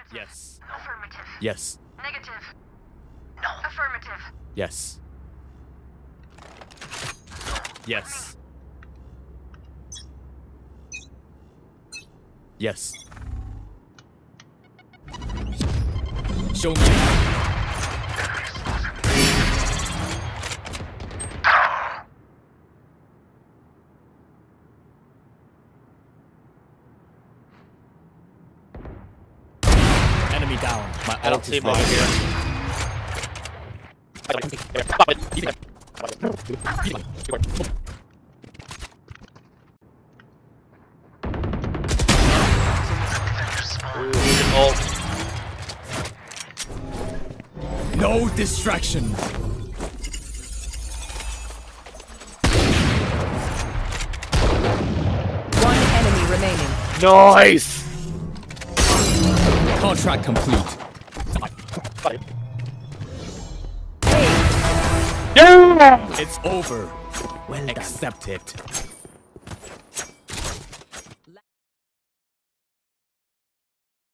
Yes. Affirmative. Yes. Negative. No. Affirmative. Yes. Yes. Yes. Show me. Enemy down. My I don't ult see is him out ready. No distraction. One enemy remaining. Nice! Contract complete. Yeah! It's over. Well, accept it.